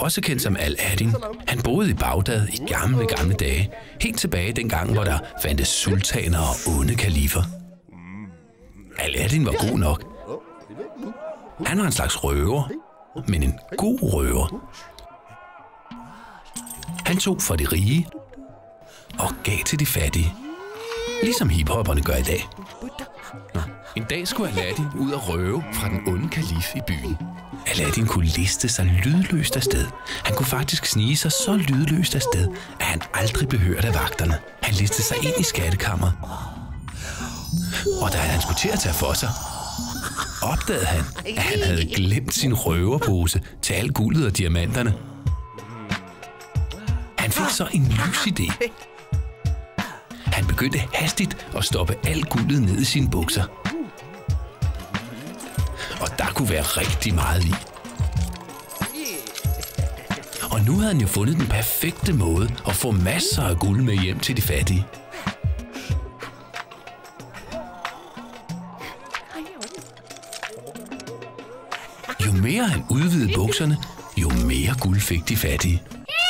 også kendt som Aladdin, han boede i Bagdad i gamle dage, helt tilbage dengang, hvor der fandtes sultaner og onde kalifer. Aladdin var god nok. Han var en slags røver, men en god røver. Han tog fra de rige og gav til de fattige, ligesom hiphopperne gør i dag. En dag skulle Aladdin ud og røve fra den onde kalif i byen. Aladdin kunne liste sig lydløst afsted. Han kunne faktisk snige sig så lydløst afsted, at han aldrig blev hørt af vagterne. Han listede sig ind i skattekammeret. Og da han skulle til at tage for sig, opdagede han, at han havde glemt sin røverpose til alt guldet og diamanterne. Han fik så en lys idé. Han begyndte hastigt at stoppe alt guldet ned i sine bukser. Og der kunne være rigtig meget i. Og nu havde han jo fundet den perfekte måde at få masser af guld med hjem til de fattige. Jo mere han udvidede bukserne, jo mere guld fik de fattige.